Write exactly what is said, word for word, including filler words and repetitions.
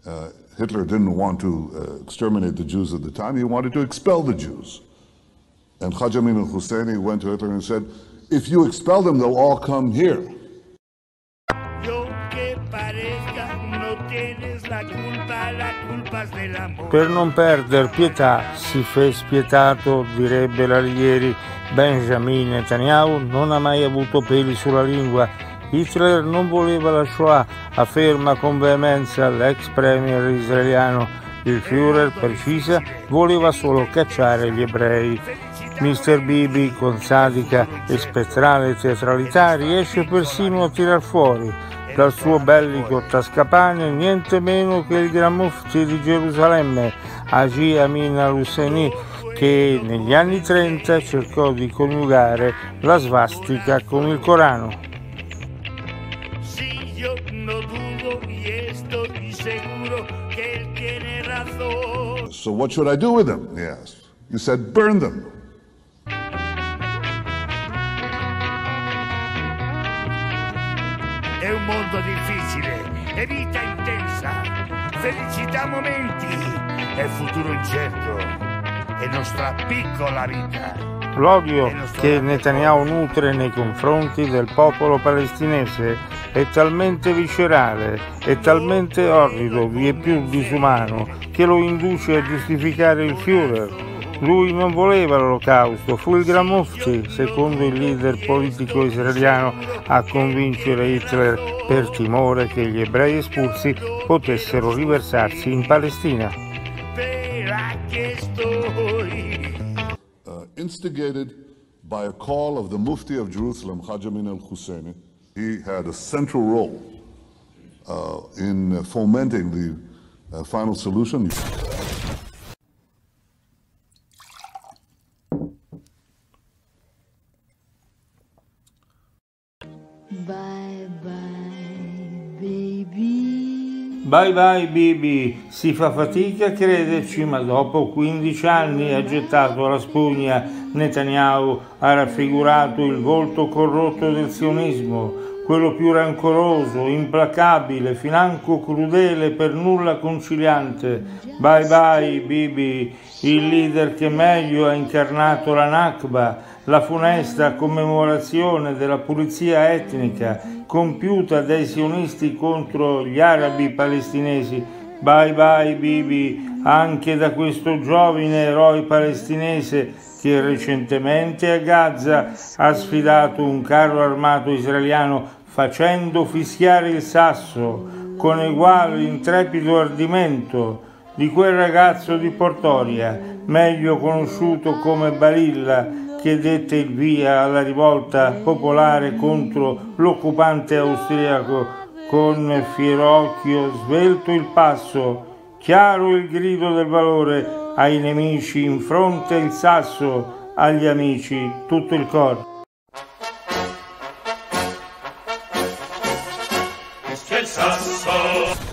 Uh, Hitler didn't want to uh, exterminate the Jews at the time, he wanted to expel the Jews. And Haj Amin al-Husseini went to Hitler and said, if you expel them, they'll all come here. Per non perder pietà si fe spietato, direbbe l'Alighieri. Benjamin Netanyahu non ha mai avuto peli sulla lingua. Hitler non voleva la Shoah, afferma con veemenza l'ex premier israeliano. Il Führer, precisa, voleva solo cacciare gli ebrei. mister Bibi, con sadica e spettrale teatralità, riesce persino a tirar fuori dal suo bellico tascapane niente meno che il Gran Mufti di Gerusalemme, Haji Amin al-Husseini, che negli anni trenta cercò di coniugare la svastica con il Corano. So what should I do with them? He asked. He said, burn them. È un mondo difficile, è vita intensa, felicità a momenti, è futuro incerto, è nostra piccola vita. L'odio che Netanyahu nutre nei confronti del popolo palestinese è talmente viscerale, è talmente orrido, vieppiù disumano, che lo induce a giustificare il Führer. Lui non voleva l'olocausto, fu il Gran Mufti, secondo il leader politico israeliano, a convincere Hitler per timore che gli ebrei espulsi potessero riversarsi in Palestina. Uh, instigated by a call of the Mufti of Jerusalem, Haj Amin al-Husseini, he had a central role uh, in fomenting the uh, final solution. Bye bye baby. Bye bye Bibi, si fa fatica a crederci, ma dopo quindici anni ha gettato alla spugna. Netanyahu ha raffigurato il volto corrotto del sionismo, quello più rancoroso, implacabile, financo crudele, per nulla conciliante. Bye bye Bibi, il leader che meglio ha incarnato la Nakba, la funesta commemorazione della pulizia etnica compiuta dai sionisti contro gli arabi palestinesi. Bye bye Bibi, anche da questo giovane eroe palestinese che recentemente a Gaza ha sfidato un carro armato israeliano facendo fischiare il sasso con uguale intrepido ardimento di quel ragazzo di Portoria, meglio conosciuto come Barilla, che dette il via alla rivolta popolare contro l'occupante austriaco. Con fiero occhio svelto il passo, chiaro il grido del valore, ai nemici in fronte il sasso, agli amici tutto il cor. Che sasso!